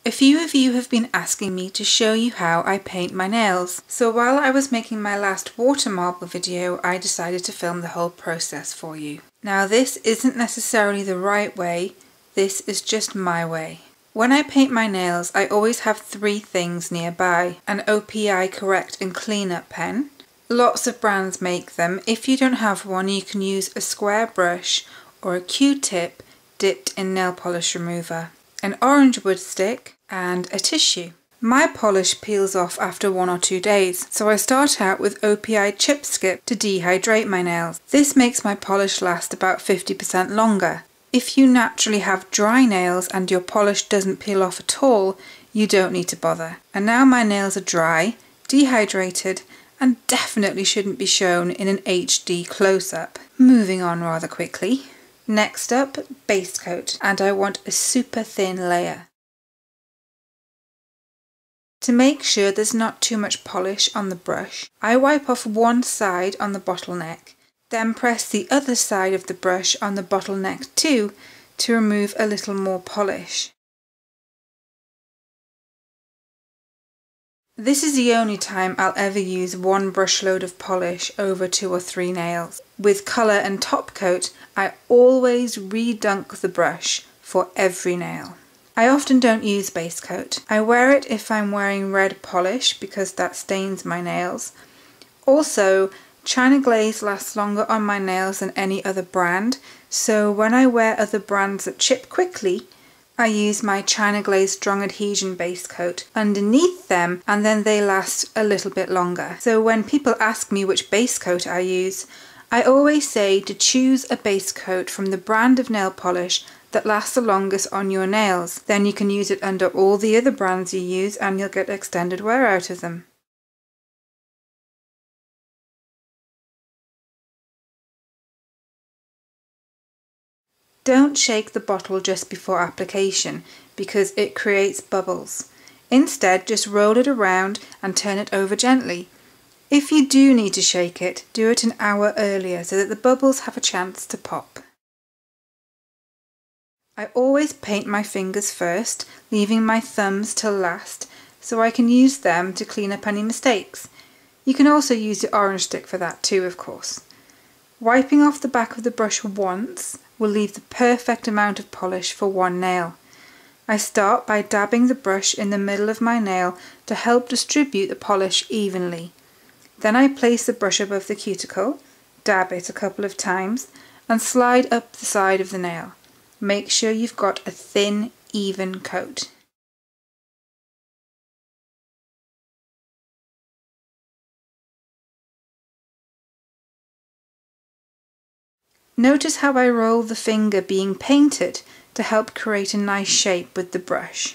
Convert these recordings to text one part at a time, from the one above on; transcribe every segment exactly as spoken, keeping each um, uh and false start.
A few of you have been asking me to show you how I paint my nails, so while I was making my last water marble video, I decided to film the whole process for you. Now this isn't necessarily the right way, this is just my way. When I paint my nails, I always have three things nearby: an O P I correct and clean up pen. Lots of brands make them. If you don't have one, you can use a square brush or a Q-tip dipped in nail polish remover, an orange wood stick, and a tissue. My polish peels off after one or two days, so I start out with O P I chip skip to dehydrate my nails. This makes my polish last about fifty percent longer. If you naturally have dry nails and your polish doesn't peel off at all, you don't need to bother. And now my nails are dry, dehydrated, and definitely shouldn't be shown in an H D close-up. Moving on rather quickly. Next up, base coat, and I want a super thin layer. To make sure there's not too much polish on the brush, I wipe off one side on the bottleneck, then press the other side of the brush on the bottleneck too to remove a little more polish. This is the only time I'll ever use one brush load of polish over two or three nails. With colour and top coat, I always re-dunk the brush for every nail. I often don't use base coat. I wear it if I'm wearing red polish because that stains my nails. Also, China Glaze lasts longer on my nails than any other brand, so when I wear other brands that chip quickly, I use my China Glaze Strong Adhesion base coat underneath them, and then they last a little bit longer. So when people ask me which base coat I use, I always say to choose a base coat from the brand of nail polish that lasts the longest on your nails. Then you can use it under all the other brands you use and you'll get extended wear out of them. Don't shake the bottle just before application because it creates bubbles. Instead, just roll it around and turn it over gently. If you do need to shake it, do it an hour earlier so that the bubbles have a chance to pop. I always paint my fingers first, leaving my thumbs till last, so I can use them to clean up any mistakes. You can also use the orange stick for that too, of course. Wiping off the back of the brush once will leave the perfect amount of polish for one nail. I start by dabbing the brush in the middle of my nail to help distribute the polish evenly. Then I place the brush above the cuticle, dab it a couple of times, and slide up the side of the nail. Make sure you've got a thin, even coat. Notice how I roll the finger being painted to help create a nice shape with the brush.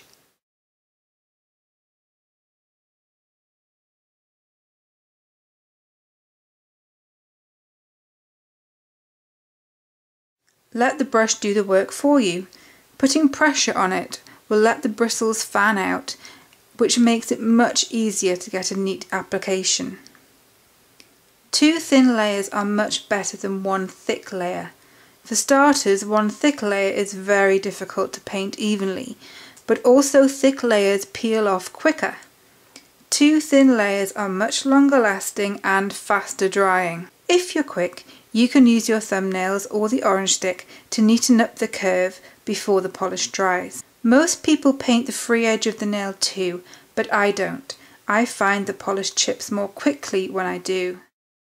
Let the brush do the work for you. Putting pressure on it will let the bristles fan out, which makes it much easier to get a neat application. Two thin layers are much better than one thick layer. For starters, one thick layer is very difficult to paint evenly, but also thick layers peel off quicker. Two thin layers are much longer lasting and faster drying. If you're quick, you can use your thumbnails or the orange stick to neaten up the curve before the polish dries. Most people paint the free edge of the nail too, but I don't. I find the polish chips more quickly when I do.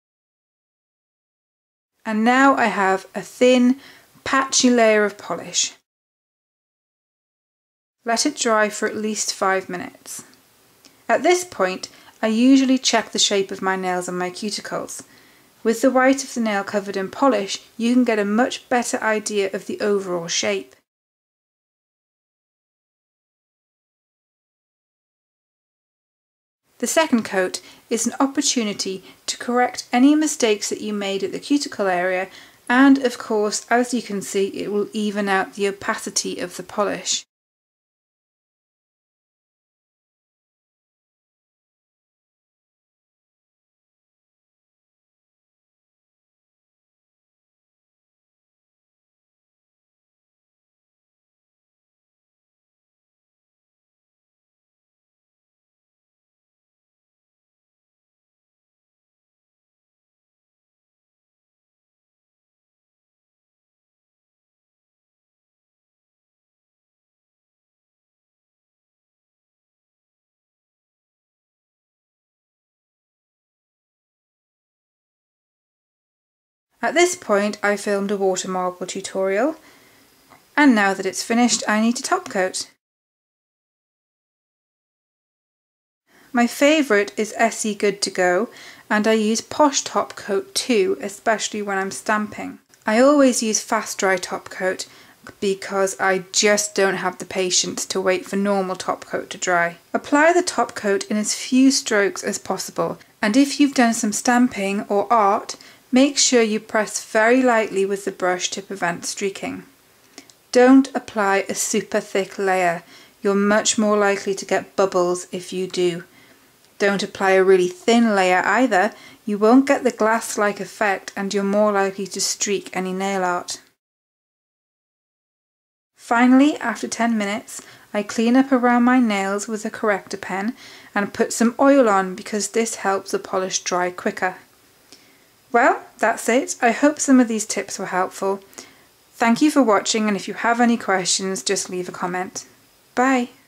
And now I have a thin, patchy layer of polish. Let it dry for at least five minutes. At this point, I usually check the shape of my nails and my cuticles. With the white of the nail covered in polish, you can get a much better idea of the overall shape. The second coat is an opportunity to correct any mistakes that you made at the cuticle area, and of course, as you can see, it will even out the opacity of the polish. At this point I filmed a water marble tutorial, and now that it's finished I need to top coat. My favourite is Essie Good To Go, and I use Posh Top Coat too, especially when I'm stamping. I always use Fast Dry Top Coat because I just don't have the patience to wait for normal top coat to dry. Apply the top coat in as few strokes as possible, and if you've done some stamping or art, make sure you press very lightly with the brush to prevent streaking. Don't apply a super thick layer, you're much more likely to get bubbles if you do. Don't apply a really thin layer either, you won't get the glass-like effect and you're more likely to streak any nail art. Finally, after ten minutes, I clean up around my nails with a corrector pen and put some oil on because this helps the polish dry quicker. Well, that's it. I hope some of these tips were helpful. Thank you for watching, and if you have any questions, just leave a comment. Bye!